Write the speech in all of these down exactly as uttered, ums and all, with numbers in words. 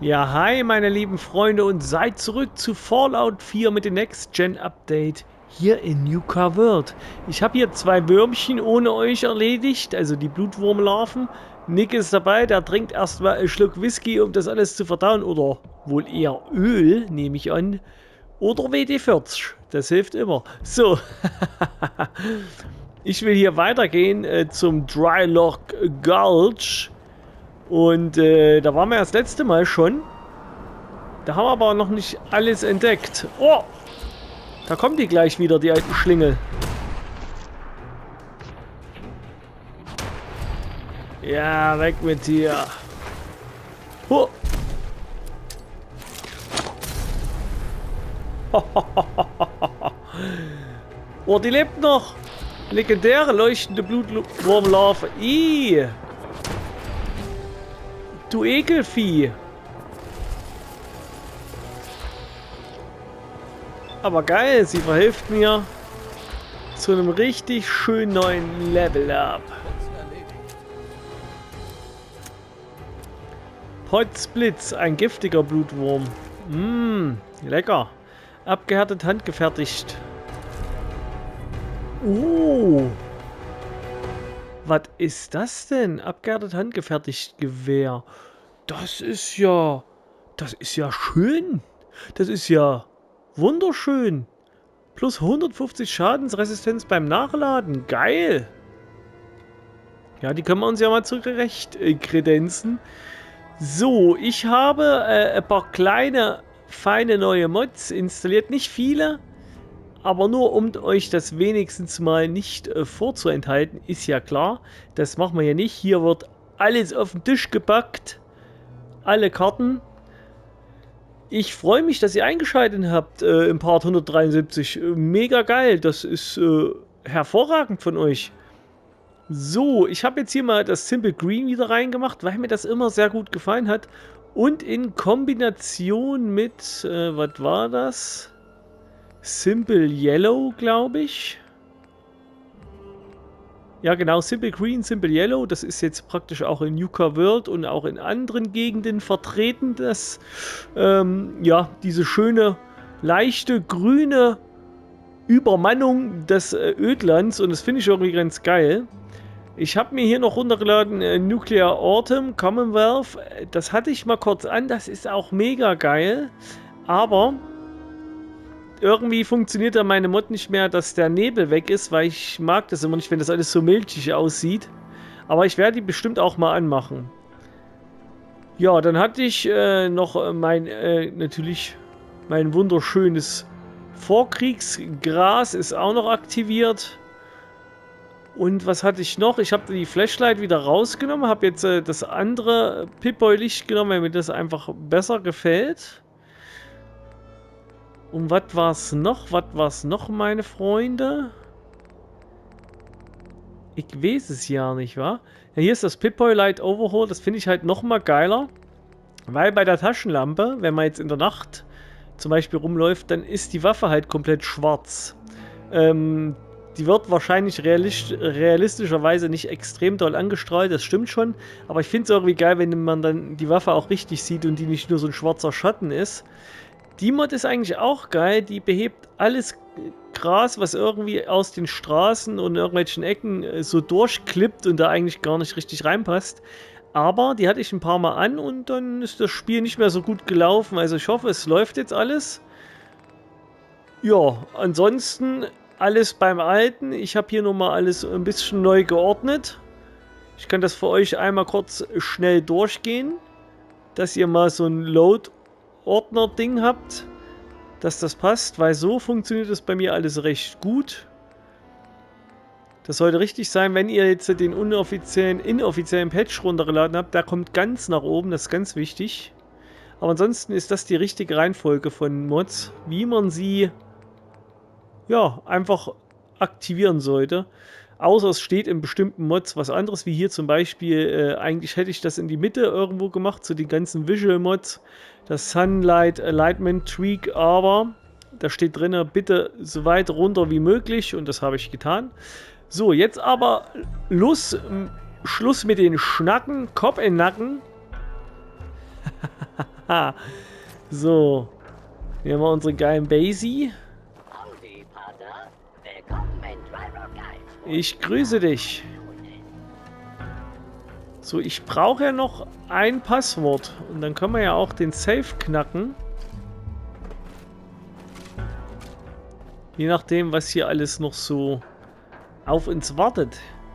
Ja, hi meine lieben Freunde und seid zurück zu Fallout vier mit dem Next-Gen-Update hier in Nuka World. Ich habe hier zwei Würmchen ohne euch erledigt, also die Blutwurmlarven. Nick ist dabei, der trinkt erstmal einen Schluck Whisky, um das alles zu verdauen. Oder wohl eher Öl, nehme ich an. Oder W D vierzig, das hilft immer. So, ich will hier weitergehen äh, zum Drylock Gulch. Und äh, da waren wir ja das letzte Mal schon. Da haben wir aber noch nicht alles entdeckt. Oh! Da kommen die gleich wieder, die alten Schlingel. Ja, weg mit dir. Huh. Oh, die lebt noch. Legendäre leuchtende Blutwurmlarve. Ih. Du Ekelvieh. Aber geil, sie verhilft mir zu einem richtig schönen neuen Level Up. Potsblitz, ein giftiger Blutwurm. Mmm, lecker. Abgehärtet handgefertigt. Uh. Was ist das denn? Abgehärtet handgefertigt Gewehr. Das ist ja... Das ist ja schön. Das ist ja wunderschön. Plus hundertfünfzig Schadensresistenz beim Nachladen. Geil. Ja, die können wir uns ja mal zurecht äh, kredenzen. So, ich habe äh, ein paar kleine, feine neue Mods installiert. Nicht viele. Aber nur um euch das wenigstens mal nicht äh, vorzuenthalten, ist ja klar. Das machen wir ja nicht. Hier wird alles auf den Tisch gepackt. Alle Karten. Ich freue mich, dass ihr eingeschaltet habt äh, im Part hundertdreiundsiebzig. Äh, mega geil. Das ist äh, hervorragend von euch. So, ich habe jetzt hier mal das Simple Green wieder reingemacht, weil mir das immer sehr gut gefallen hat. Und in Kombination mit, äh, was war das? Simple Yellow, glaube ich. Ja genau, Simple Green, Simple Yellow. Das ist jetzt praktisch auch in Nuka World und auch in anderen Gegenden vertreten. Das, ähm, ja, diese schöne, leichte, grüne Übermannung des äh, Ödlands. Und das finde ich irgendwie ganz geil. Ich habe mir hier noch runtergeladen äh, Nuclear Autumn, Commonwealth. Das hatte ich mal kurz an. Das ist auch mega geil. Aber... irgendwie funktioniert da meine Mod nicht mehr, dass der Nebel weg ist, weil ich mag das immer nicht, wenn das alles so milchig aussieht. Aber ich werde die bestimmt auch mal anmachen. Ja, dann hatte ich äh, noch mein, äh, natürlich mein wunderschönes Vorkriegsgras ist auch noch aktiviert. Und was hatte ich noch? Ich habe die Flashlight wieder rausgenommen, habe jetzt äh, das andere Pip-Boy-Licht genommen, weil mir das einfach besser gefällt. Und was war's noch? Was war's noch, meine Freunde? Ich weiß es ja nicht, wa? Ja, hier ist das Pip-Boy Light Overhaul. Das finde ich halt nochmal geiler. Weil bei der Taschenlampe, wenn man jetzt in der Nacht zum Beispiel rumläuft, dann ist die Waffe halt komplett schwarz. Ähm, die wird wahrscheinlich realist realistischerweise nicht extrem doll angestrahlt, das stimmt schon. Aber ich finde es irgendwie geil, wenn man dann die Waffe auch richtig sieht und die nicht nur so ein schwarzer Schatten ist. Die Mod ist eigentlich auch geil, die behebt alles Gras, was irgendwie aus den Straßen und irgendwelchen Ecken so durchklippt und da eigentlich gar nicht richtig reinpasst. Aber die hatte ich ein paar Mal an und dann ist das Spiel nicht mehr so gut gelaufen. Also ich hoffe, es läuft jetzt alles. Ja, ansonsten alles beim Alten. Ich habe hier nochmal alles ein bisschen neu geordnet. Ich kann das für euch einmal kurz schnell durchgehen, dass ihr mal so ein Load Ordner-Ding habt, dass das passt, weil so funktioniert es bei mir alles recht gut. Das sollte richtig sein, wenn ihr jetzt den unoffiziellen, inoffiziellen Patch runtergeladen habt, der kommt ganz nach oben, das ist ganz wichtig. Aber ansonsten ist das die richtige Reihenfolge von Mods, wie man sie ja einfach aktivieren sollte. Außer es steht in bestimmten Mods was anderes, wie hier zum Beispiel, äh, eigentlich hätte ich das in die Mitte irgendwo gemacht, zu den ganzen Visual Mods, das Sunlight Alignment Tweak, aber da steht drin, bitte so weit runter wie möglich und das habe ich getan. So, jetzt aber Los, Schluss mit den Schnacken, Kopf in den Nacken. So. Hier haben wir unsere geilen Basie. Ich grüße dich. So, ich brauche ja noch ein Passwort. Und dann können wir ja auch den Safe knacken. Je nachdem, was hier alles noch so auf uns wartet.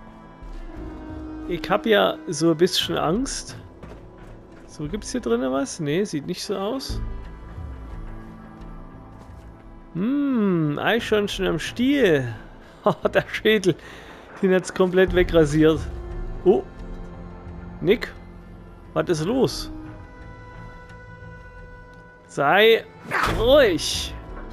Ich habe ja so ein bisschen Angst. So, gibt es hier drinnen was? Ne, sieht nicht so aus. Hm, Eichhörnchen am Stiel. Der Schädel. Den hat es komplett wegrasiert. Oh. Nick. Was ist los? Sei ruhig.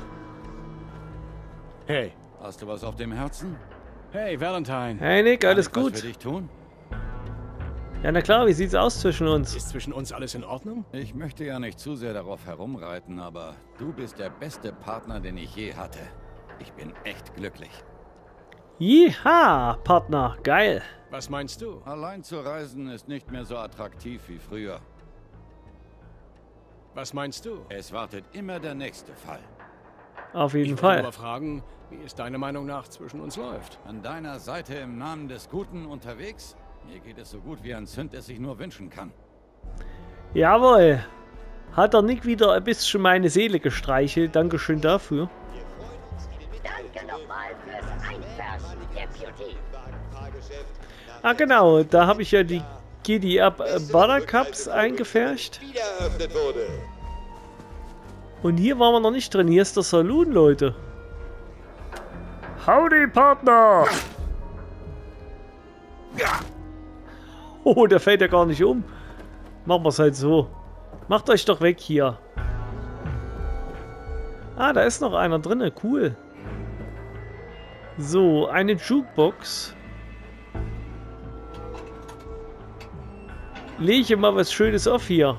Hey. Hast du was auf dem Herzen? Hey, Valentine. Hey Nick, alles Kann ich gut? was für dich tun? Ja, na klar, wie sieht's aus zwischen uns? Ist zwischen uns alles in Ordnung? Ich möchte ja nicht zu sehr darauf herumreiten, aber du bist der beste Partner, den ich je hatte. Ich bin echt glücklich. Jiha, Partner, geil. Was meinst du? Allein zu reisen ist nicht mehr so attraktiv wie früher. Was meinst du? Es wartet immer der nächste Fall. Auf jeden ich Fall. Ich wollte nur fragen, wie es deiner Meinung nach zwischen uns läuft. An deiner Seite im Namen des Guten unterwegs? Mir geht es so gut, wie ein Sünd es sich nur wünschen kann. Jawohl. Hat der Nick wieder ein bisschen meine Seele gestreichelt. Dankeschön dafür. Danke nochmal fürs Einfärschen, Deputy. Ah genau, da habe ich ja die Giddy Up Buttercups eingefärcht. Und hier waren wir noch nicht drin. Hier ist der Saloon, Leute. Howdy, Partner! Oh, der fällt ja gar nicht um. Machen wir es halt so. Macht euch doch weg hier. Ah, da ist noch einer drin. Cool. So, eine Jukebox. Lege mal was Schönes auf hier.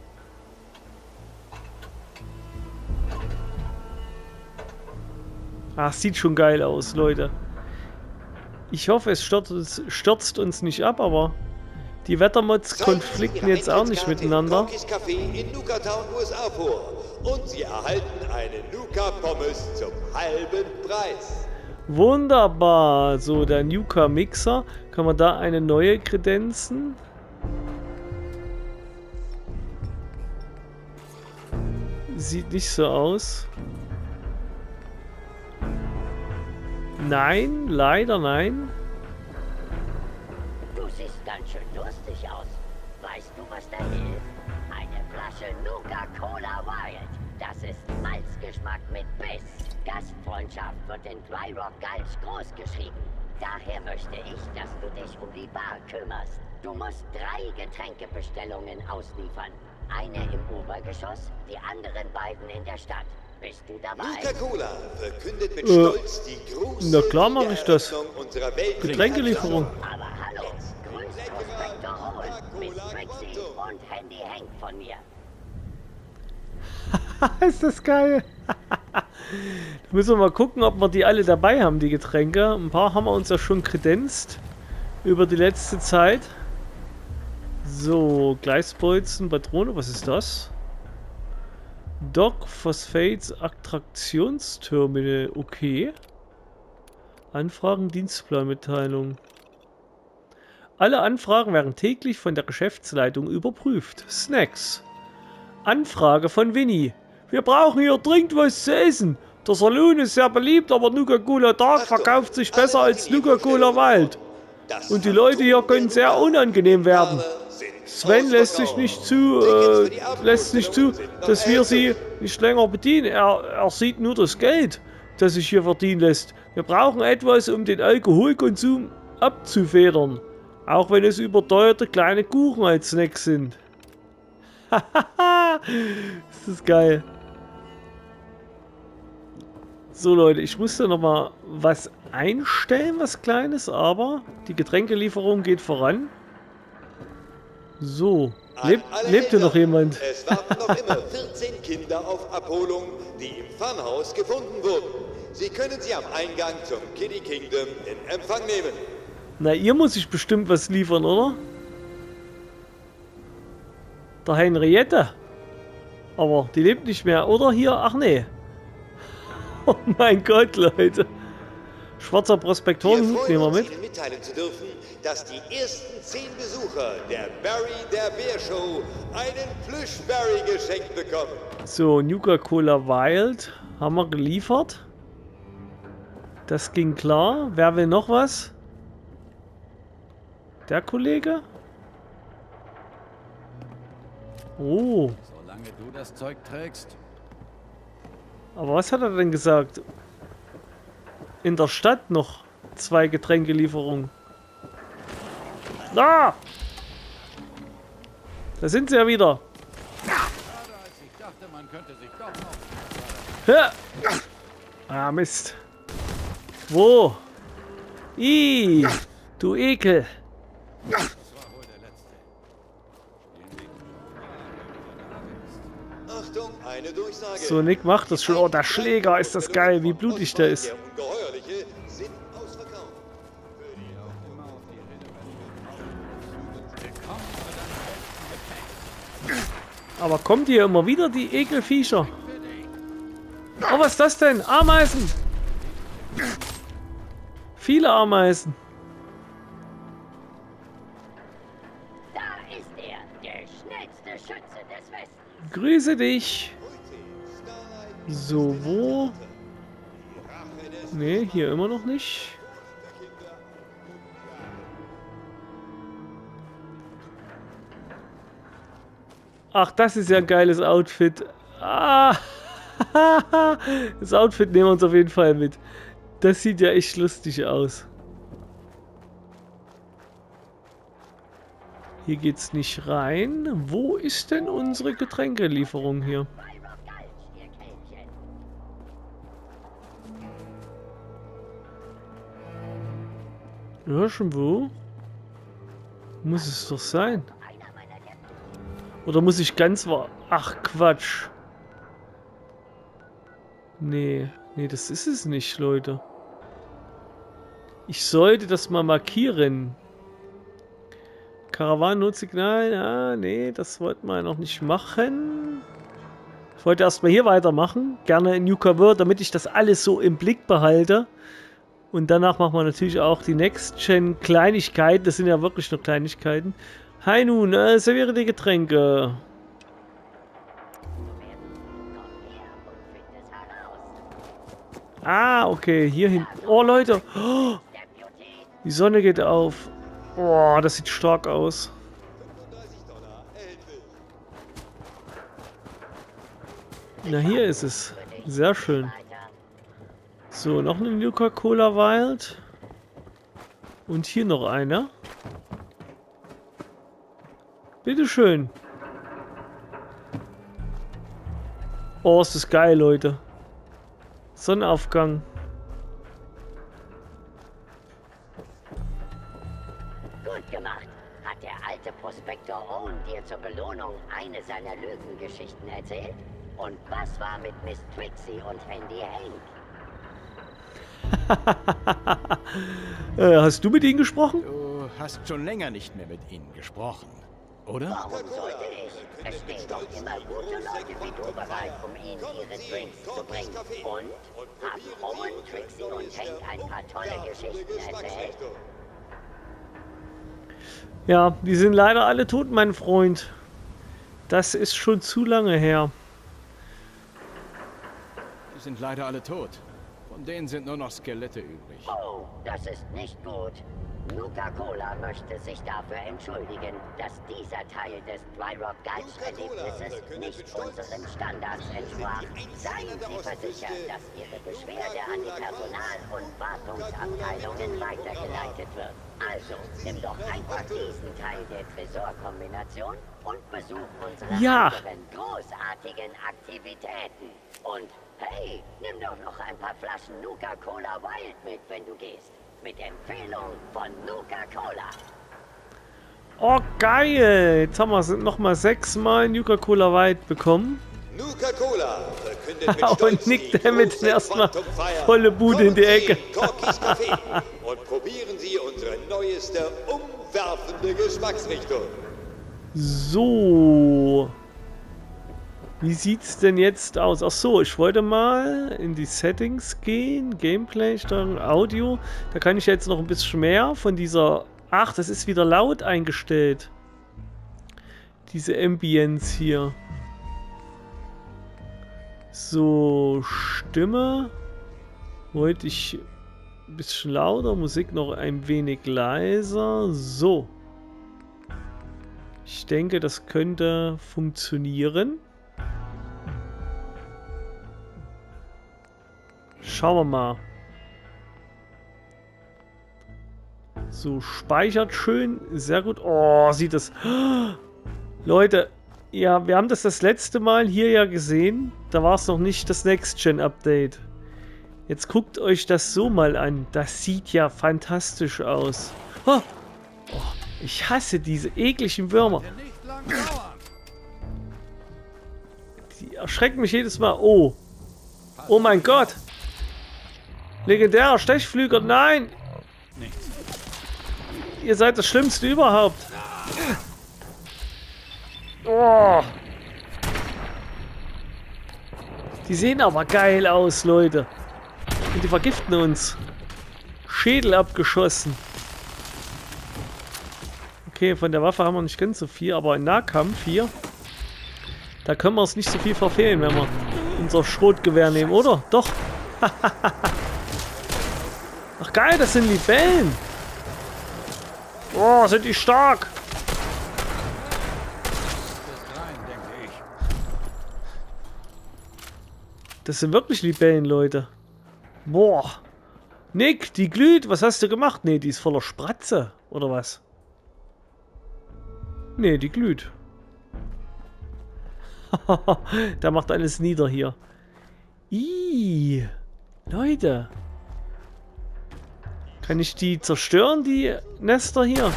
Ach, sieht schon geil aus, Leute. Ich hoffe, es stürzt uns, stürzt uns nicht ab, aber die Wettermods konflikten jetzt auch nicht miteinander. In Nuka Town, U S A vor. Und Sie erhalten eine Nuka Pommes zum halben Preis. Wunderbar. So, der Nuka Mixer. Kann man da eine neue kredenzen? Sieht nicht so aus. Nein, leider nein. Du siehst ganz schön durstig aus. Weißt du, was da hilft? Eine Flasche Nuka-Cola Wild. Das ist Malzgeschmack mit Biss. Gastfreundschaft wird in Dry Rock Gulch groß geschrieben. Daher möchte ich, dass du dich um die Bar kümmerst. Du musst drei Getränkebestellungen ausliefern. Eine im Obergeschoss, die anderen beiden in der Stadt. Bist du dabei? Nuka-Cola verkündet mit Äh, Stolz die große na klar mache ich das. Wiedereröffnung unserer Welt- Getränkelieferung. Aber hallo, grüßt Prospektor Hohl, Miss Trixie und Handy Hank von mir. Ist das geil. Da müssen wir mal gucken, ob wir die alle dabei haben, die Getränke. Ein paar haben wir uns ja schon kredenzt über die letzte Zeit. So, Gleisbolzen, Patrone, was ist das? Doc Phosphates Attraktionsterminal, okay. Anfragen, Dienstplanmitteilung. Alle Anfragen werden täglich von der Geschäftsleitung überprüft. Snacks. Anfrage von Winnie. Wir brauchen hier dringend was zu essen. Der Saloon ist sehr beliebt, aber Nuka-Cola Dark verkauft sich besser als Nuka-Cola Wild. Und die Leute hier können sehr unangenehm werden. Sven lässt sich nicht zu, äh, lässt nicht zu, dass wir sie nicht länger bedienen. Er, er sieht nur das Geld, das sich hier verdienen lässt. Wir brauchen etwas, um den Alkoholkonsum abzufedern. Auch wenn es überteuerte kleine Kuchen als Snack sind. Hahaha, ist das geil. So Leute, ich musste noch mal was einstellen, was Kleines, aber die Getränkelieferung geht voran. So, Leb, lebt hier noch jemand? Es warten noch immer vierzehn Kinder auf Abholung, die im Funhaus gefunden wurden. Sie können sie am Eingang zum Kiddie Kingdom in Empfang nehmen. Na, ihr muss ich bestimmt was liefern, oder? Der Henriette. Aber die lebt nicht mehr. Oder hier? Ach nee. Oh mein Gott, Leute. Schwarzer Prospektorenhut nehmen wir mit. Ihnen mitteilen zu dürfen, dass die ersten zehn Besucher der Barry der Bär Show einen Plüsch-Barry geschenkt bekommen. So, Nuka-Cola Wild haben wir geliefert. Das ging klar. Wer will noch was? Der Kollege? Oh. Solange du das Zeug trägst. Aber was hat er denn gesagt? In der Stadt noch zwei Getränkelieferungen. Da! Da sind sie ja wieder. Ich dachte, man könnte sich doch noch... Ja. Ah, Mist. Wo? Ih, du Ekel. Das war wohl der letzte. Achtung, eine Durchsage. So, Nick macht das schon. Oh, der Schläger, ist das geil, wie blutig der ist. Der Ungeheuerliche sind ausverkauft. Aber kommt hier immer wieder die Ekelviecher? Oh, was ist das denn? Ameisen! Viele Ameisen. Da ist er, der schnellste Schütze des Westens. Grüße dich. So, wo? Ne, hier immer noch nicht. Ach, das ist ja ein geiles Outfit. Ah, das Outfit nehmen wir uns auf jeden Fall mit. Das sieht ja echt lustig aus. Hier geht's nicht rein. Wo ist denn unsere Getränkelieferung hier? Ja, schon wo? Muss es doch sein. Oder muss ich ganz war? Ach, Quatsch. Nee, nee, das ist es nicht, Leute. Ich sollte das mal markieren. Karawanen-Notsignal, ah, nee, das wollten wir noch nicht machen. Ich wollte erstmal hier weitermachen. Gerne in Nuka-World, damit ich das alles so im Blick behalte. Und danach machen wir natürlich auch die Next-Gen-Kleinigkeiten. Das sind ja wirklich nur Kleinigkeiten. Hi nun, äh, serviere die Getränke. Ah, okay, hier hinten. Oh, Leute. Oh, die Sonne geht auf. Oh, das sieht stark aus. Na, hier ist es. Sehr schön. So, noch eine Nuka-Cola Wild. Und hier noch einer. Bitteschön. Oh, ist das geil, Leute. Sonnenaufgang. Gut gemacht. Hat der alte Prospektor Owen dir zur Belohnung eine seiner Lügengeschichten erzählt? Und was war mit Miss Trixie und Handy Hank? äh, hast du mit ihnen gesprochen? Du hast schon länger nicht mehr mit ihnen gesprochen, oder? Warum sollte ich? Es stehen doch immer gute Leute wie du bereit, um ihnen ihre Drinks zu bringen. Und? Haben Owen, Trixie und Hank ein paar tolle Geschichten erzählt? Ja, die sind leider alle tot, mein Freund. Das ist schon zu lange her. Die sind leider alle tot. Von denen sind nur noch Skelette übrig. Oh, das ist nicht gut. Nuka-Cola möchte sich dafür entschuldigen, dass dieser Teil des Dry Rock Gulch-Erlebnisses nicht unseren Standards entsprach. Seien Sie versichert, dass Ihre Beschwerde an die Personal- und Wartungsabteilungen weitergeleitet wird. Also, nimm doch einfach diesen Teil der Tresorkombination und besuch unsere Ja. anderen großartigen Aktivitäten. Und hey, nimm doch noch ein paar Flaschen Nuka-Cola Wild mit, wenn du gehst. Mit Empfehlung von Nuka-Cola. Oh, geil. Jetzt haben wir nochmal sechsmal Nuka-Cola Wild bekommen. Nuka-Cola verkündet mit Und Stolz Nick die damit große erstmal Quantum-Feier. volle Bude in die Kommen Sie Ecke. in Corkys Café und probieren Sie unsere neueste, umwerfende Geschmacksrichtung. So. Wie sieht's denn jetzt aus? Ach so, ich wollte mal in die Settings gehen. Gameplay, Steuerung, Audio. Da kann ich jetzt noch ein bisschen mehr von dieser... Ach, das ist wieder laut eingestellt. Diese Ambience hier. So, Stimme. Wollte ich ein bisschen lauter, Musik noch ein wenig leiser. So. Ich denke, das könnte funktionieren. Schauen wir mal. So, speichert schön. Sehr gut. Oh, sieht das... Leute, ja, wir haben das das letzte Mal hier ja gesehen. Da war es noch nicht das Next-Gen-Update. Jetzt guckt euch das so mal an. Das sieht ja fantastisch aus. Oh, oh, ich hasse diese ekligen Würmer. Die erschrecken mich jedes Mal. Oh. Oh mein Gott. Legendärer Stechflüger. Nein. Ihr seid das Schlimmste überhaupt. Oh. Die sehen aber geil aus, Leute. Und die vergiften uns. Schädel abgeschossen. Okay, von der Waffe haben wir nicht ganz so viel, aber im Nahkampf hier, da können wir es nicht so viel verfehlen, wenn wir unser Schrotgewehr nehmen, oder? Doch. Ach geil, das sind Libellen. Oh, sind die stark. Das sind wirklich Libellen, Leute. Boah. Nick, die glüht. Was hast du gemacht? Nee, die ist voller Spratze. Oder was? Nee, die glüht. Der macht alles nieder hier. Ih. Leute. Kann ich die zerstören, die Nester hier?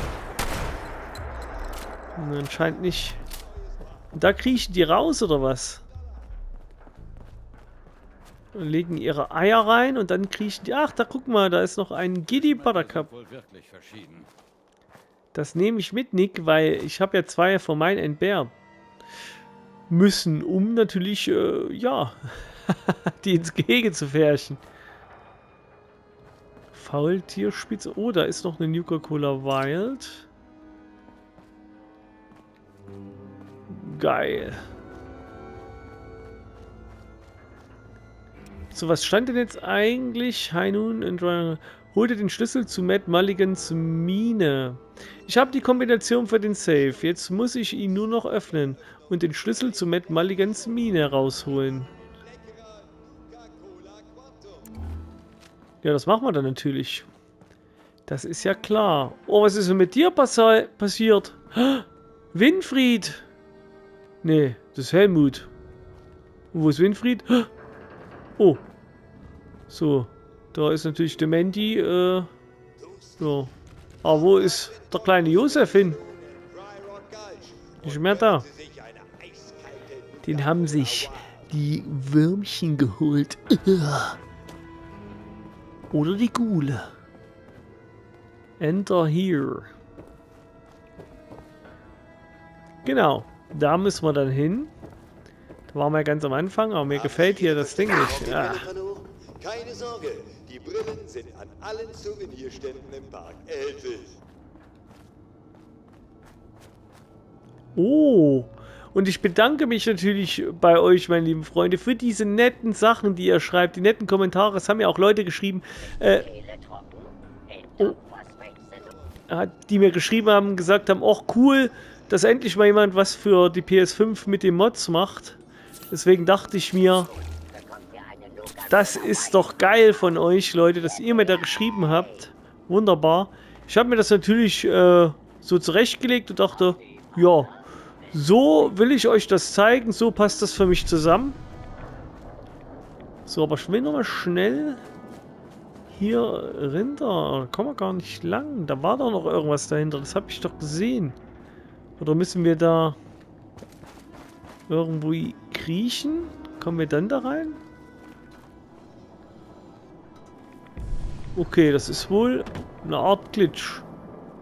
Anscheinend nicht. Und da kriechen die raus, oder was? Und legen ihre Eier rein und dann kriechen die... Ach, da guck mal, da ist noch ein Giddy Buttercup. Das nehme ich mit, Nick, weil ich habe ja zwei von meinen entbehren müssen, um natürlich, äh, ja, die ins Gehege zu färchen. Faultierspitze. Oh, da ist noch eine Nuka-Cola Wild. Geil. So, was stand denn jetzt eigentlich? Heinun und Ryan. Holte den Schlüssel zu Matt Mulligans Mine. Ich habe die Kombination für den Safe. Jetzt muss ich ihn nur noch öffnen und den Schlüssel zu Matt Mulligans Mine rausholen. Ja, das machen wir dann natürlich. Das ist ja klar. Oh, was ist denn mit dir passi passiert? Winfried! Nee, das ist Helmut. Und wo ist Winfried? Oh. So. Da ist natürlich Dementi. Äh, ja. Aber wo ist der kleine Josef hin? Nicht mehr da. Den haben sich die Würmchen geholt. Oder die Ghule. Enter here. Genau. Da müssen wir dann hin. Da waren wir ganz am Anfang, aber mir gefällt hier das Ding nicht. Ja. Keine Sorge, die Brillen sind an allen Souvenirständen im Park erhältlich. Oh, und ich bedanke mich natürlich bei euch, meine lieben Freunde, für diese netten Sachen, die ihr schreibt, die netten Kommentare. Es haben ja auch Leute geschrieben, äh, oh, die mir geschrieben haben, gesagt haben, oh cool, dass endlich mal jemand was für die P S fünf mit den Mods macht. Deswegen dachte ich mir, das ist doch geil von euch, Leute, dass ihr mir da geschrieben habt. Wunderbar. Ich habe mir das natürlich äh, so zurechtgelegt und dachte, ja, so will ich euch das zeigen, so passt das für mich zusammen. So, aber ich will nochmal schnell hier runter. Da kommen wir gar nicht lang. Da war doch noch irgendwas dahinter, das habe ich doch gesehen. Oder müssen wir da irgendwo kriechen? Kommen wir dann da rein? Okay, das ist wohl eine Art Glitch.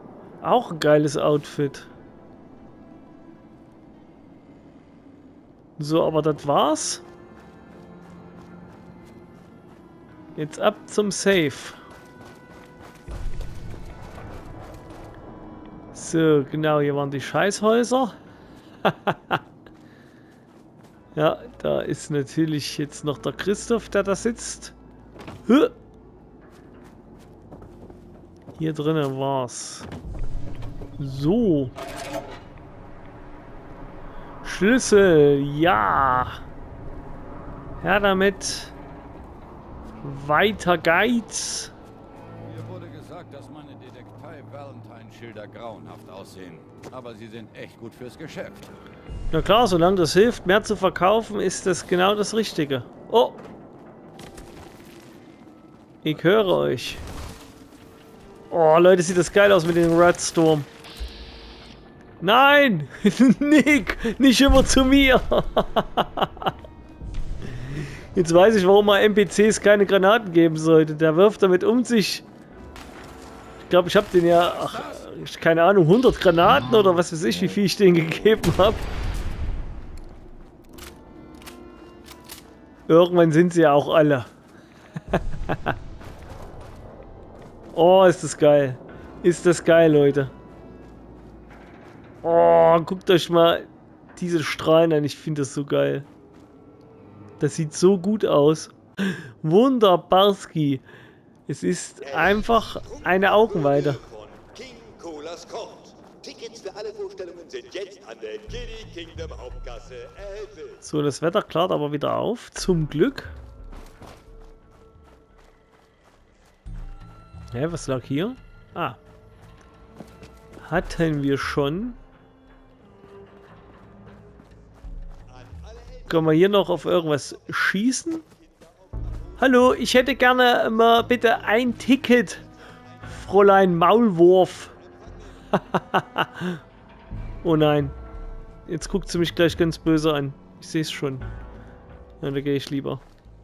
Auch ein geiles Outfit. So, aber das war's. Jetzt ab zum Safe. So, genau, hier waren die Scheißhäuser. Ja, da ist natürlich jetzt noch der Christoph, der da sitzt. Hier drinnen war's. So. Schlüssel, ja. Ja, damit. Weiter geht's. Mir wurde gesagt, dass meine Detektei Valentine-Schilder grauenhaft aussehen. Aber sie sind echt gut fürs Geschäft. Na klar, solange das hilft, mehr zu verkaufen, ist das genau das Richtige. Oh! Ich höre euch. Oh, Leute, sieht das geil aus mit dem Redstorm. Nein! Nick! Nicht immer zu mir! Jetzt weiß ich, warum man N P Cs keine Granaten geben sollte. Der wirft damit um sich. Ich glaube, ich habe den ja, ach, keine Ahnung, hundert Granaten oder was weiß ich, wie viel ich denen gegeben habe. Irgendwann sind sie ja auch alle. Oh, ist das geil. Ist das geil, Leute. Oh, guckt euch mal diese Strahlen an. Ich finde das so geil. Das sieht so gut aus. Wunderbarski. Es ist einfach eine Augenweide. Von King Colas kommt. Tickets für alle Vorstellungen sind jetzt an der Kitty Kingdom Hauptkasse erhältlich. So, das Wetter klart aber wieder auf. Zum Glück. Hä, was lag hier? Ah. Hatten wir schon. Können wir hier noch auf irgendwas schießen? Hallo, ich hätte gerne mal bitte ein Ticket. Fräulein Maulwurf. Oh nein. Jetzt guckt sie mich gleich ganz böse an. Ich sehe es schon. Ja, da gehe ich lieber.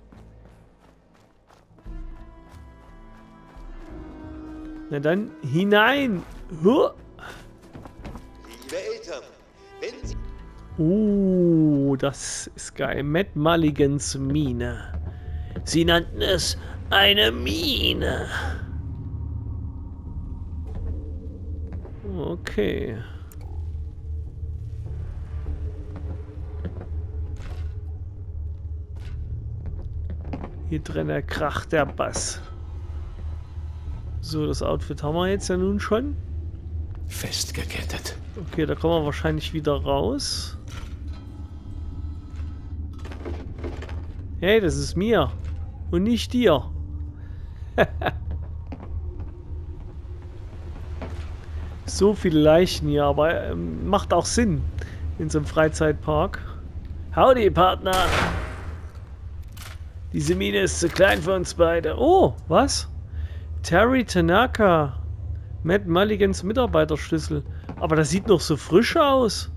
Na dann, hinein! Huh. Liebe Eltern, wenn Sie... Oh, das ist geil. Matt Mulligans Mine. Sie nannten es eine Mine. Okay. Hier drin kracht der Bass. So, das Outfit haben wir jetzt ja nun schon. Festgekettet. Okay, da kommen wir wahrscheinlich wieder raus. Hey, das ist mir. Und nicht dir. So viele Leichen hier, aber ähm, macht auch Sinn in so einem Freizeitpark. Howdy, Partner. Diese Mine ist zu klein für uns beide. Oh, was? Terry Tanaka. Matt Mulligans Mitarbeiterschlüssel. Aber das sieht noch so frisch aus.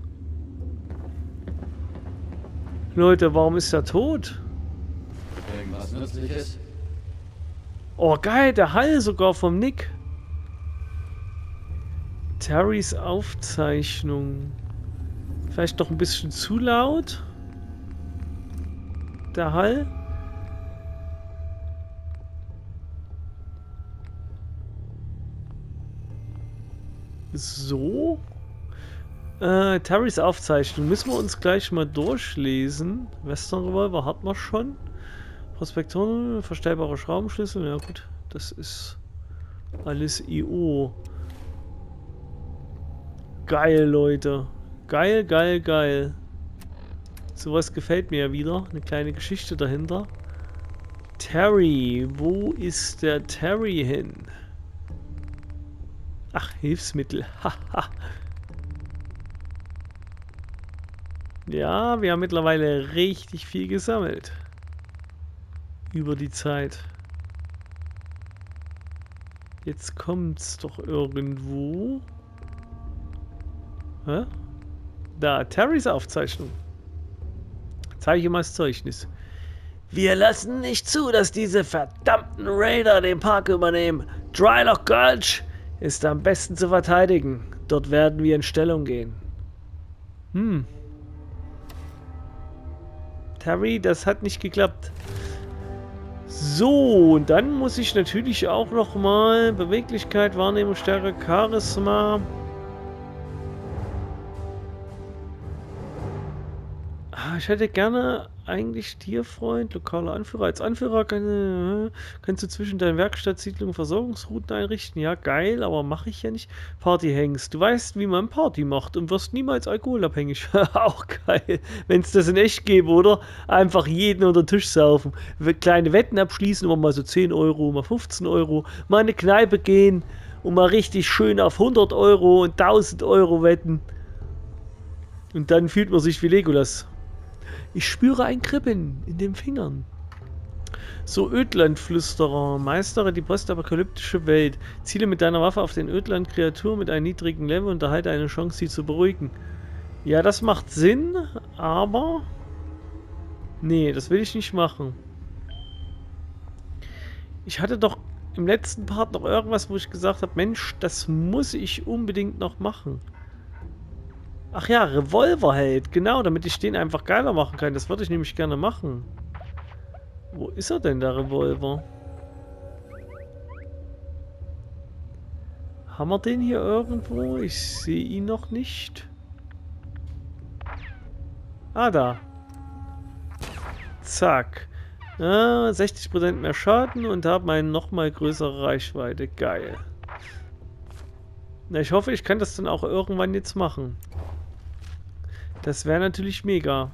Leute, warum ist er tot? Irgendwas Nützliches? Oh, geil, der Hall sogar vom Nick. Terrys Aufzeichnung. Vielleicht doch ein bisschen zu laut? Der Hall? So. Äh, Terrys Aufzeichnung. Müssen wir uns gleich mal durchlesen. Western Revolver hat man schon. Prospektoren, verstellbare Schraubenschlüssel. Ja gut, das ist alles I O. Geil, Leute. Geil, geil, geil. Sowas gefällt mir ja wieder. Eine kleine Geschichte dahinter. Terry. Wo ist der Terry hin? Ach, Hilfsmittel. Haha. Ja, wir haben mittlerweile richtig viel gesammelt. Über die Zeit. Jetzt kommt's doch irgendwo. Hä? Da, Terrys Aufzeichnung. Zeige mal das Zeugnis. Wir lassen nicht zu, dass diese verdammten Raider den Park übernehmen. Drylock Gulch ist am besten zu verteidigen. Dort werden wir in Stellung gehen. Hm. Terry, das hat nicht geklappt. So, und dann muss ich natürlich auch noch mal Beweglichkeit, Wahrnehmung, Stärke, Charisma. Ah, ich hätte gerne eigentlich Tierfreund, lokaler Anführer. Als Anführer kann, kannst du zwischen deinen Werkstattsiedlungen Versorgungsrouten einrichten. Ja, geil, aber mache ich ja nicht. Partyhengst. Du weißt, wie man Party macht und wirst niemals alkoholabhängig. Auch geil. Wenn es das in echt gäbe, oder? Einfach jeden unter den Tisch saufen. Kleine Wetten abschließen, immer mal so zehn Euro, mal fünfzehn Euro. Mal in eine Kneipe gehen und mal richtig schön auf hundert Euro und tausend Euro wetten. Und dann fühlt man sich wie Legolas. Ich spüre ein Kribbeln in den Fingern. So, Ödlandflüsterer. Meistere die postapokalyptische Welt. Ziele mit deiner Waffe auf den Ödland-Kreatur mit einem niedrigen Level und erhalte eine Chance, sie zu beruhigen. Ja, das macht Sinn, aber... Nee, das will ich nicht machen. Ich hatte doch im letzten Part noch irgendwas, wo ich gesagt habe, Mensch, das muss ich unbedingt noch machen. Ach ja, Revolverheld, genau, damit ich den einfach geiler machen kann. Das würde ich nämlich gerne machen. Wo ist er denn, der Revolver? Haben wir den hier irgendwo? Ich sehe ihn noch nicht. Ah, da. Zack. Ah, sechzig Prozent mehr Schaden und haben eine nochmal größere Reichweite. Geil. Na, ich hoffe, ich kann das dann auch irgendwann jetzt machen. Das wäre natürlich mega.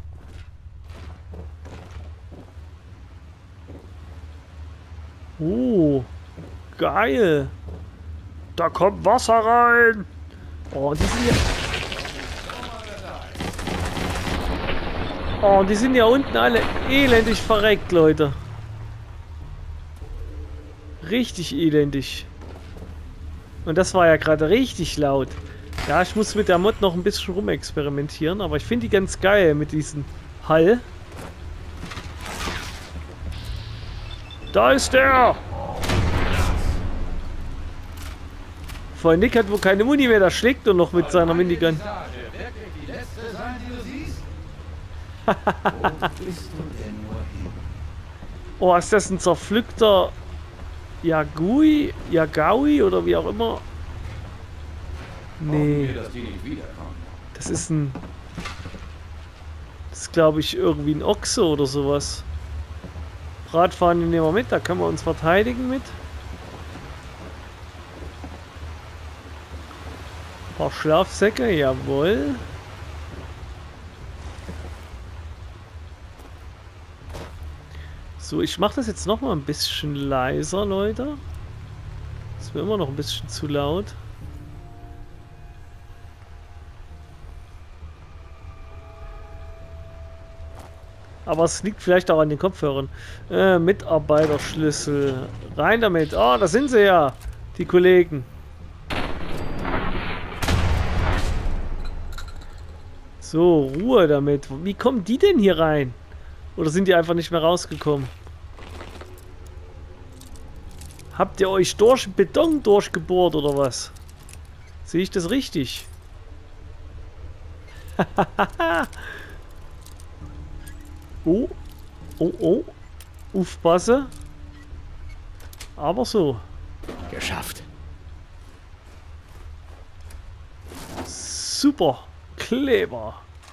Oh, geil. Da kommt Wasser rein. Oh, die sind ja... Oh, die sind ja unten alle elendig verreckt, Leute. Richtig elendig. Und das war ja gerade richtig laut. Ja, ich muss mit der Mod noch ein bisschen rumexperimentieren, aber ich finde die ganz geil mit diesem Hall. Da ist der! Vor Nick hat wohl keine Muni mehr, da schlägt er noch mit seiner Minigun. Oh, ist das ein zerpflückter Yagui, Yagaui oder wie auch immer? Nee. Das ist ein... Das ist, glaube ich, irgendwie ein Ochse oder sowas. Radfahren nehmen wir mit, da können wir uns verteidigen mit. Ein paar Schlafsäcke, jawohl. So, ich mache das jetzt noch mal ein bisschen leiser, Leute. Das ist mir immer noch ein bisschen zu laut. Aber es liegt vielleicht auch an den Kopfhörern. Äh, Mitarbeiterschlüssel. Rein damit. Oh, da sind sie ja. Die Kollegen. So, Ruhe damit. Wie kommen die denn hier rein? Oder sind die einfach nicht mehr rausgekommen? Habt ihr euch durch Beton durchgebohrt oder was? Sehe ich das richtig? Oh, oh, oh. Aufpasse. Aber so. Geschafft. Super. Kleber.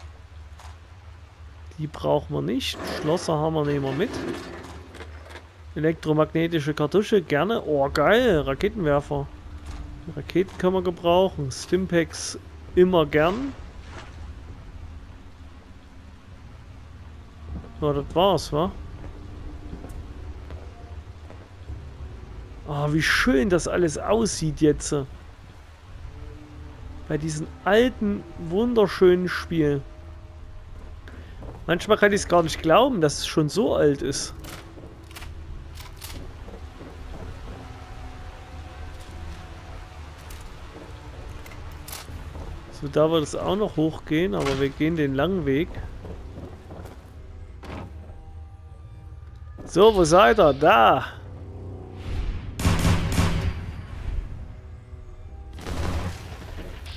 Die brauchen wir nicht. Schlosser haben wir, nehmen wir mit. Elektromagnetische Kartusche, gerne. Oh, geil. Raketenwerfer. Raketen können wir gebrauchen. Stimpaks immer gern. Ja, das war's, wa? Ah, wie schön das alles aussieht jetzt. Bei diesem alten, wunderschönen Spiel. Manchmal kann ich es gar nicht glauben, dass es schon so alt ist. So, da wird es auch noch hochgehen, aber wir gehen den langen Weg. So, wo seid ihr? Da!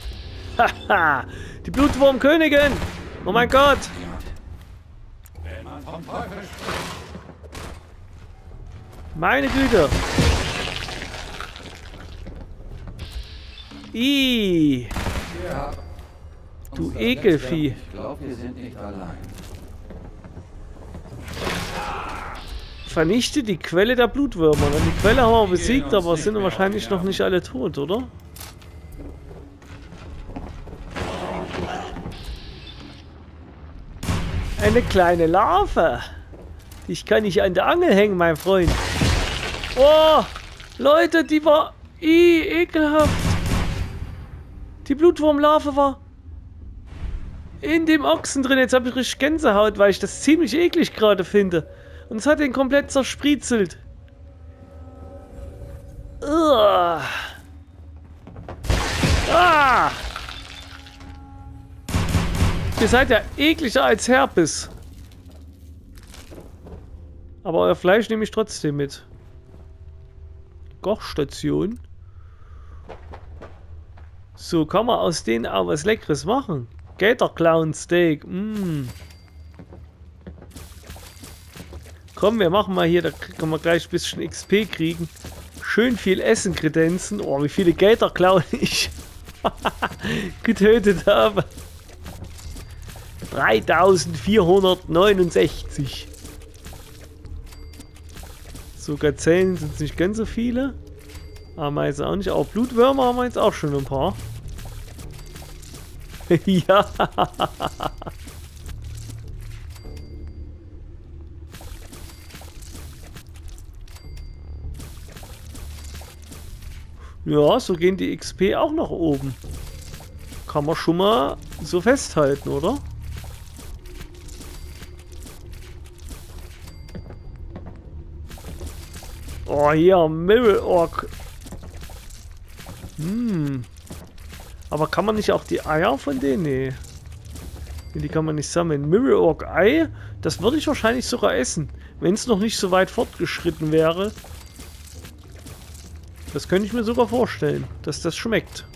Haha! Die Blutwurmkönigin! Oh mein Gott! Meine Güte. Ih. Du Ekelvieh. Ich glaube, wir sind nicht allein. Vernichte die Quelle der Blutwürmer. Die Quelle haben wir besiegt, aber sind wahrscheinlich noch nicht alle tot, oder? Eine kleine Larve. Ich kann nicht an der Angel hängen, mein Freund. Oh, Leute, die war... Ih, ekelhaft. Die Blutwurmlarve war in dem Ochsen drin. Jetzt habe ich richtig Gänsehaut, weil ich das ziemlich eklig gerade finde. Und es hat den komplett zerspritzelt. Uah. Ah! Ihr seid ja ekliger als Herpes. Aber euer Fleisch nehme ich trotzdem mit. Kochstation. So, kann man aus denen auch was Leckeres machen. Gator Clown Steak. Mm. Komm, wir machen mal hier, da können wir gleich ein bisschen X P kriegen. Schön viel Essen-Kredenzen. Oh, wie viele Gator Clown ich getötet habe. dreitausendvierhundertneunundsechzig. So, Gazellen sind es nicht ganz so viele. Ameisen auch nicht. Auch Blutwürmer haben wir jetzt auch schon ein paar. Ja. Ja, so gehen die X P auch nach oben. Kann man schon mal so festhalten, oder? Oh, hier, Mirror Orc. Hm. Aber kann man nicht auch die Eier von denen? Nee. Die kann man nicht sammeln. Mirror Orc Ei, das würde ich wahrscheinlich sogar essen. Wenn es noch nicht so weit fortgeschritten wäre. Das könnte ich mir sogar vorstellen, dass das schmeckt.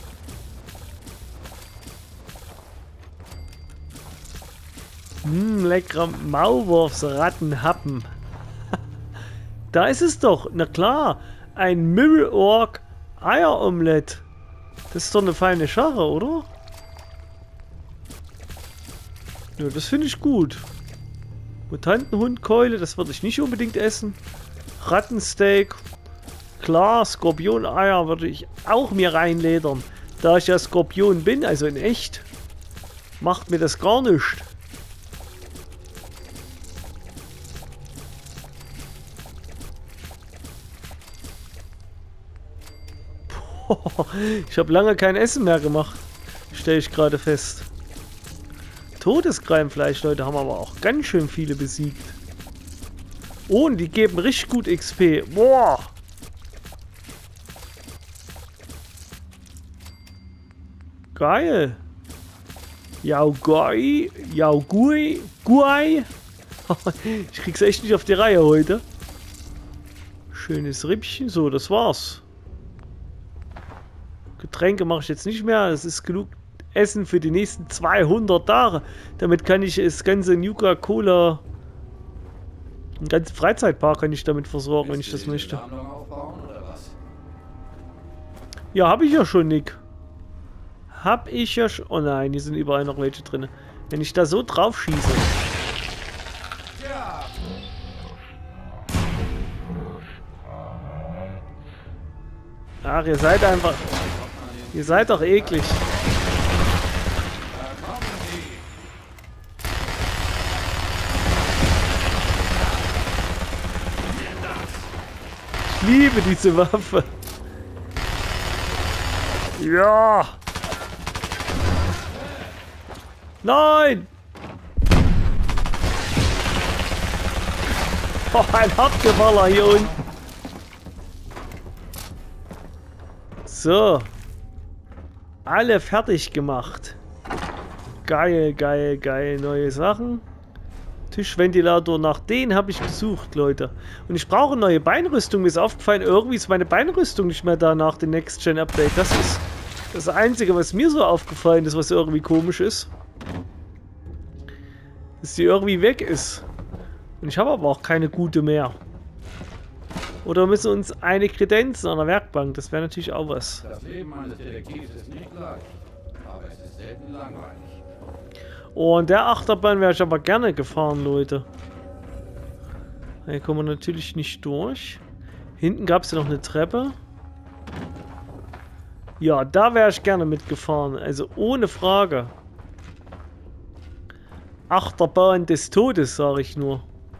Hm, leckerer Maulwurfsrattenhappen. Da ist es doch. Na klar. Ein Mirror Orc Eieromelett. Das ist doch eine feine Sache, oder? Ja, das finde ich gut. Mutantenhundkeule, das würde ich nicht unbedingt essen. Rattensteak. Klar, Skorpion-Eier würde ich auch mir reinledern. Da ich ja Skorpion bin, also in echt, macht mir das gar nichts. Ich habe lange kein Essen mehr gemacht. Stelle ich gerade fest. Todeskrallenfleisch, Leute, haben aber auch ganz schön viele besiegt. Oh, und die geben richtig gut X P. Boah! Geil! Yaugui, Yaugui, Guai. Ich krieg's echt nicht auf die Reihe heute. Schönes Rippchen. So, das war's. Getränke mache ich jetzt nicht mehr. Das ist genug Essen für die nächsten zweihundert Tage. Damit kann ich das ganze Nuka-Cola, den ganzen Freizeitpark kann ich damit versorgen, wenn ich das möchte. Ja, habe ich ja schon, Nick. Hab ich ja schon. Oh nein, hier sind überall noch welche drin. Wenn ich da so drauf schieße. Ach, ihr seid einfach... Ihr seid doch eklig. Ich liebe diese Waffe. Ja. Nein. Oh, ein Hartgeballer hier unten. So. Alle fertig gemacht. Geil, geil, geil. Neue Sachen. Tischventilator, nach denen habe ich gesucht, Leute. Und ich brauche neue Beinrüstung. Mir ist aufgefallen, irgendwie ist meine Beinrüstung nicht mehr da nach dem Next-Gen-Update. Das ist das Einzige, was mir so aufgefallen ist, was irgendwie komisch ist. Dass die irgendwie weg ist. Und ich habe aber auch keine gute mehr. Oder wir müssen uns eine Kredenzen an der Werkbank. Das wäre natürlich auch was. Das Leben eines Detektivs ist nicht leicht, aber es ist selten langweilig. Oh, und der Achterbahn wäre ich aber gerne gefahren, Leute. Hier kommen wir natürlich nicht durch. Hinten gab es ja noch eine Treppe. Ja, da wäre ich gerne mitgefahren. Also ohne Frage. Achterbahn des Todes, sage ich nur.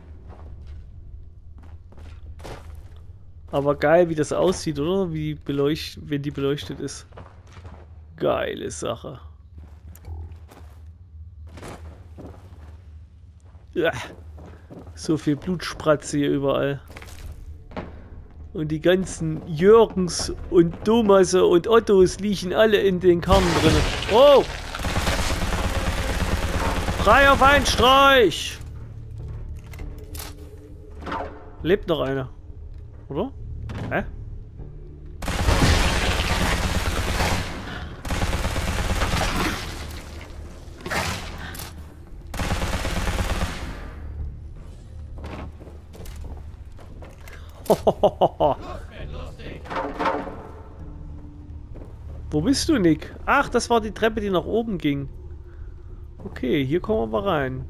Aber geil, wie das aussieht, oder? Wie beleucht, wenn die beleuchtet ist. Geile Sache. Ja. So viel Blutspratze hier überall. Und die ganzen Jürgens und Thomasse und Ottos liegen alle in den Karren drin. Oh! Drei auf einen Streich! Lebt noch einer. Oder? Hä? Wo bist du, Nick? Ach, das war die Treppe, die nach oben ging. Okay, hier kommen wir rein.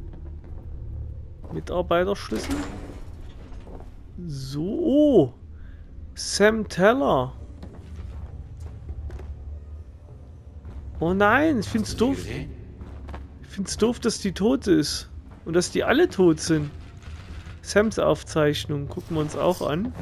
Mitarbeiterschlüssel. So, oh. Sam Teller. Oh nein, ich find's doof. Ich find's doof, dass die tot ist. Und dass die alle tot sind. Sams Aufzeichnung. Gucken wir uns auch an.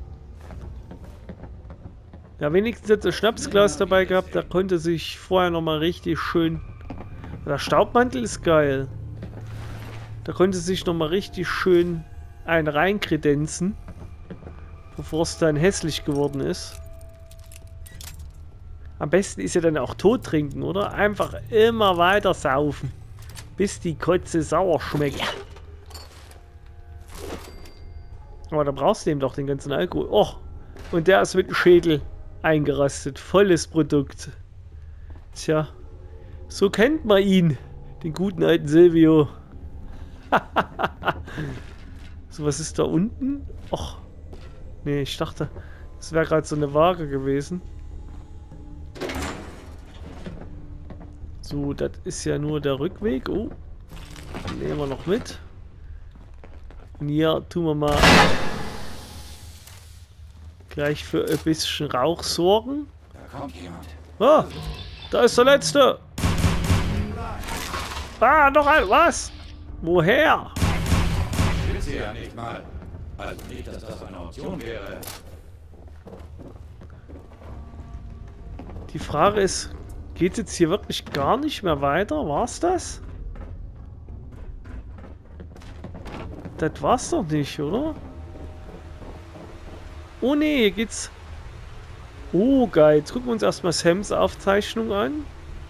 Ja, wenigstens hat er Schnapsglas dabei gehabt. Da konnte sich vorher nochmal richtig schön... Der Staubmantel ist geil. Da konnte sich nochmal richtig schön ein reinkredenzen. Bevor es dann hässlich geworden ist. Am besten ist ja dann auch tot trinken, oder? Einfach immer weiter saufen. Bis die Kotze sauer schmeckt. Aber da brauchst du eben doch den ganzen Alkohol. Oh, und der ist mit dem Schädel eingerastet. Volles Produkt. Tja, so kennt man ihn. Den guten alten Silvio. So, was ist da unten? Och. Nee, ich dachte, das wäre gerade so eine Waage gewesen. So, das ist ja nur der Rückweg. Oh. Nehmen wir noch mit. Und hier tun wir mal gleich für ein bisschen Rauch sorgen. Da kommt jemand. Ah, da ist der Letzte. Ah, noch ein. Was? Woher? Ich will sie ja nicht mal. Also nicht, dass das eine Option wäre. Die Frage ist, geht jetzt hier wirklich gar nicht mehr weiter? War's das? Das war's doch nicht, oder? Oh ne, hier geht's... Oh geil, jetzt gucken wir uns erstmal Sams Aufzeichnung an.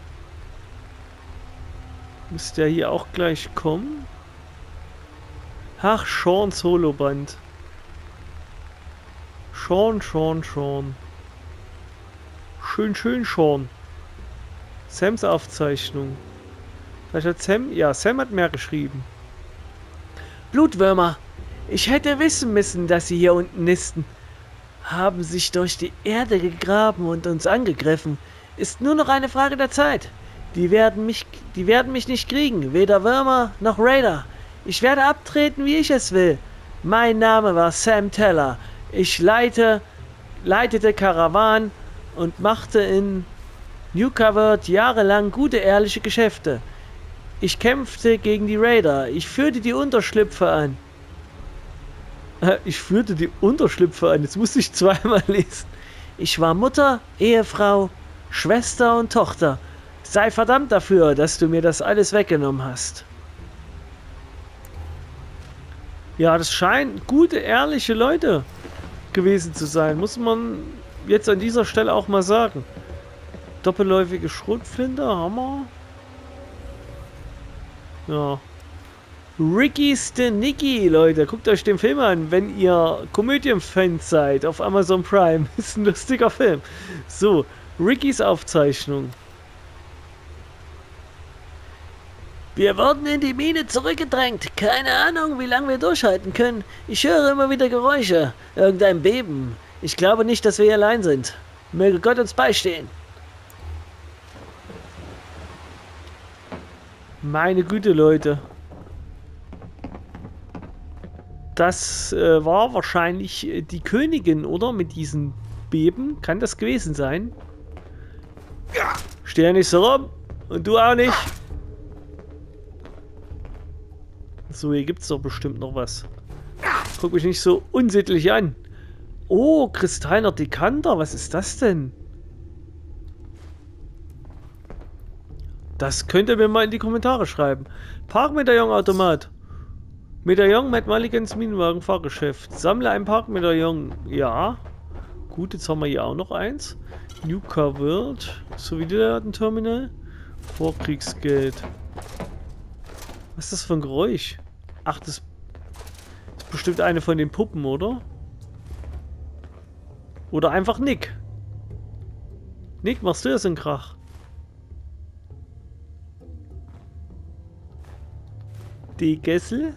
Muss der hier auch gleich kommen? Ach, Sean's Holoband. Sean, Sean, Sean. Schön, schön, Sean. Sams Aufzeichnung. Vielleicht hat Sam... Ja, Sam hat mehr geschrieben. Blutwürmer. Ich hätte wissen müssen, dass sie hier unten nisten. Haben sich durch die Erde gegraben und uns angegriffen. Ist nur noch eine Frage der Zeit. Die werden mich, die werden mich nicht kriegen. Weder Würmer noch Raider. Ich werde abtreten, wie ich es will. Mein Name war Sam Teller. Ich leite, leitete Karawan und machte in New Covert jahrelang gute, ehrliche Geschäfte. Ich kämpfte gegen die Raider. Ich führte die Unterschlüpfer an. Ich führte die Unterschlüpfer an. Jetzt musste ich zweimal lesen. Ich war Mutter, Ehefrau, Schwester und Tochter. Sei verdammt dafür, dass du mir das alles weggenommen hast. Ja, das scheinen gute, ehrliche Leute gewesen zu sein. Muss man jetzt an dieser Stelle auch mal sagen. Doppelläufige Schrotflinte, Hammer. Ja. Ricky Stenicki, Leute. Guckt euch den Film an, wenn ihr Komödienfans seid. Auf Amazon Prime. Ist ein lustiger Film. So, Rickys Aufzeichnung. Wir wurden in die Mine zurückgedrängt. Keine Ahnung, wie lange wir durchhalten können. Ich höre immer wieder Geräusche. Irgendein Beben. Ich glaube nicht, dass wir hier allein sind. Möge Gott uns beistehen. Meine Güte, Leute. Das äh, war wahrscheinlich äh, die Königin, oder? Mit diesen Beben. Kann das gewesen sein? Steh ja nicht so rum. Und du auch nicht. So, hier gibt es doch bestimmt noch was. Guck mich nicht so unsittlich an. Oh, kristalliner Dekanter. Was ist das denn? Das könnt ihr mir mal in die Kommentare schreiben. Parkmedaillon-Automat. Medaillon mit Malikens Minenwagen-Fahrgeschäft. Sammle ein Parkmedaillon. Ja. Gut, jetzt haben wir hier auch noch eins. New Car World. Souvenirladen-Terminal. Vorkriegsgeld. Was ist das für ein Geräusch? Ach, das ist bestimmt eine von den Puppen, oder? Oder einfach Nick. Nick, machst du das in Krach? Die Gessel?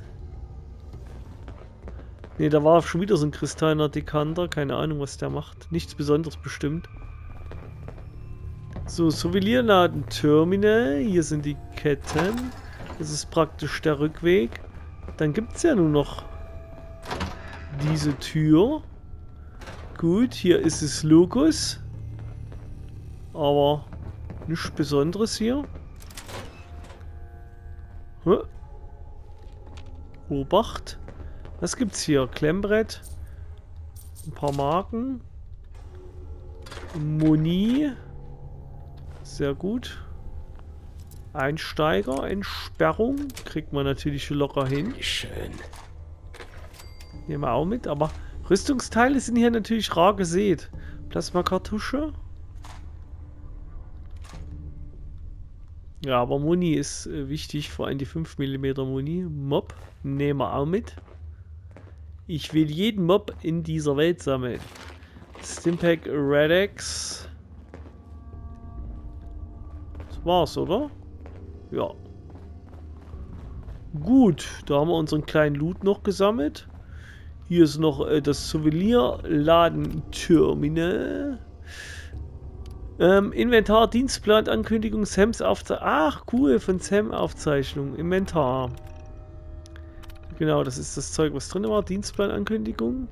Ne, da war schon wieder so ein kristalliner Dekanter. Keine Ahnung, was der macht. Nichts Besonderes bestimmt. So, Souvenirladen Terminal. Hier sind die Ketten. Das ist praktisch der Rückweg. Dann gibt es ja nur noch diese Tür. Gut, hier ist es Locus. Aber nichts Besonderes hier. Huh? Obacht. Was gibt's hier? Klemmbrett. Ein paar Marken. Moni. Sehr gut. Einsteiger, Entsperrung. Kriegt man natürlich locker hin. Schön. Nehmen wir auch mit, aber Rüstungsteile sind hier natürlich rar gesät. Plasmakartusche. Ja, aber Muni ist äh, wichtig, vor allem die fünf Millimeter Muni. Mob nehmen wir auch mit. Ich will jeden Mob in dieser Welt sammeln. Stimpack Redex. Das war's, oder? Ja. Gut, da haben wir unseren kleinen Loot noch gesammelt. Hier ist noch äh, das Souvenirladen-Terminal. Ähm, Inventar, Dienstplan, Ankündigung, Sams Aufzeichnung. Ach, cool, von Sam Aufzeichnung. Inventar. Genau, das ist das Zeug, was drin war. Dienstplan, Ankündigung.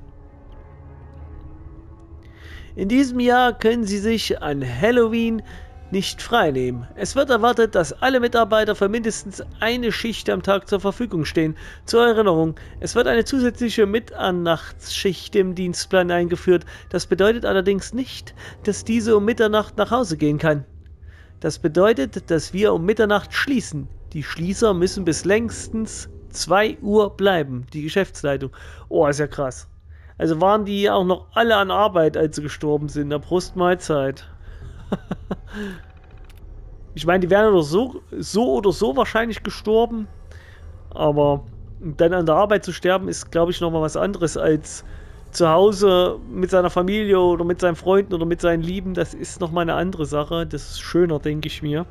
In diesem Jahr können Sie sich an Halloween nicht freinehmen. Es wird erwartet, dass alle Mitarbeiter für mindestens eine Schicht am Tag zur Verfügung stehen. Zur Erinnerung, es wird eine zusätzliche Mitternachtsschicht im Dienstplan eingeführt. Das bedeutet allerdings nicht, dass diese um Mitternacht nach Hause gehen kann. Das bedeutet, dass wir um Mitternacht schließen. Die Schließer müssen bis längstens zwei Uhr bleiben. Die Geschäftsleitung. Oh, ist ja krass. Also waren die auch noch alle an Arbeit, als sie gestorben sind. Na, Prost Mahlzeit. Ich meine, die wären doch so, so oder so wahrscheinlich gestorben. Aber dann an der Arbeit zu sterben, ist, glaube ich, nochmal was anderes als zu Hause mit seiner Familie oder mit seinen Freunden oder mit seinen Lieben. Das ist nochmal eine andere Sache. Das ist schöner, denke ich mir.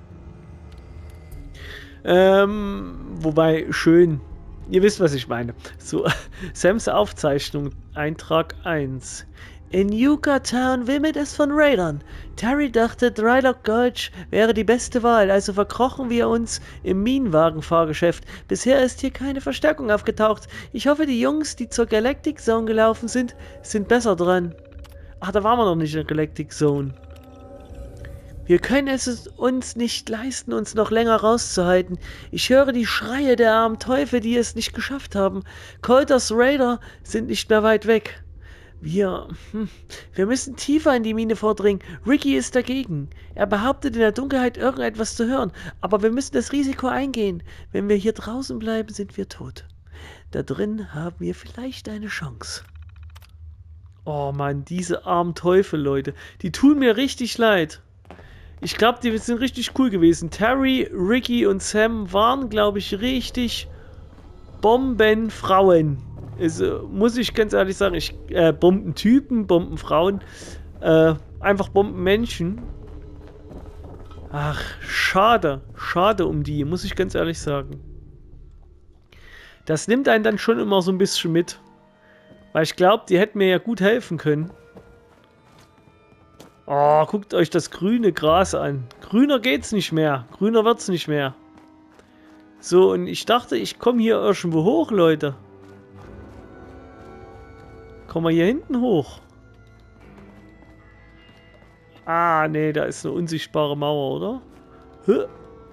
Ähm, wobei, schön. Ihr wisst, was ich meine. So, Sams Aufzeichnung, Eintrag eins. In Yucca Town wimmelt es von Raidern. Terry dachte, Drylock Gulch wäre die beste Wahl, also verkrochen wir uns im Minenwagenfahrgeschäft. Bisher ist hier keine Verstärkung aufgetaucht. Ich hoffe, die Jungs, die zur Galactic Zone gelaufen sind, sind besser dran. Ach, da waren wir noch nicht in der Galactic Zone. Wir können es uns nicht leisten, uns noch länger rauszuhalten. Ich höre die Schreie der armen Teufel, die es nicht geschafft haben. Coulters Raider sind nicht mehr weit weg. Wir, hm, wir müssen tiefer in die Mine vordringen. Ricky ist dagegen. Er behauptet in der Dunkelheit irgendetwas zu hören. Aber wir müssen das Risiko eingehen. Wenn wir hier draußen bleiben, sind wir tot. Da drin haben wir vielleicht eine Chance. Oh Mann, diese armen Teufel, Leute. Die tun mir richtig leid. Ich glaube, die sind richtig cool gewesen. Terry, Ricky und Sam waren, glaube ich, richtig Bombenfrauen. Also, muss ich ganz ehrlich sagen, ich, äh, Bombentypen, Bombenfrauen, äh, einfach Bombenmenschen. Ach, schade. Schade um die, muss ich ganz ehrlich sagen. Das nimmt einen dann schon immer so ein bisschen mit. Weil ich glaube, die hätten mir ja gut helfen können. Oh, guckt euch das grüne Gras an. Grüner geht's nicht mehr. Grüner wird's nicht mehr. So, und ich dachte, ich komme hier irgendwo hoch, Leute. Kommen wir hier hinten hoch? Ah, nee, da ist eine unsichtbare Mauer, oder? Hä?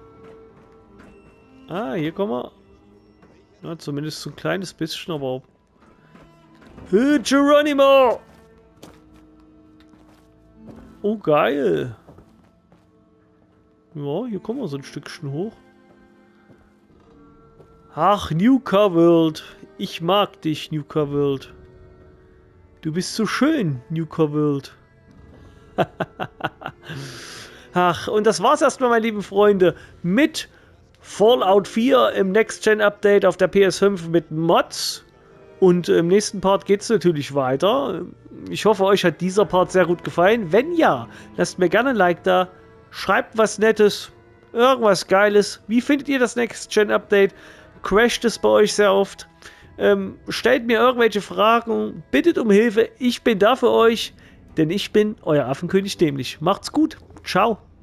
Ah, hier kommen wir. Ja, zumindest so ein kleines bisschen, aber... Hä, Geronimo! Oh, geil. Ja, hier kommen wir so ein Stückchen hoch. Ach, Nuka World. Ich mag dich, Nuka World. Du bist so schön, Nuka World. Ach, und das war's erstmal, meine lieben Freunde, mit Fallout vier im Next-Gen-Update auf der P S fünf mit Mods. Und im nächsten Part geht es natürlich weiter. Ich hoffe, euch hat dieser Part sehr gut gefallen. Wenn ja, lasst mir gerne ein Like da. Schreibt was Nettes, irgendwas Geiles. Wie findet ihr das Next-Gen-Update? Crasht es bei euch sehr oft? Ähm, stellt mir irgendwelche Fragen, bittet um Hilfe. Ich bin da für euch, denn ich bin euer Affenkönig Dämlich. Macht's gut. Ciao.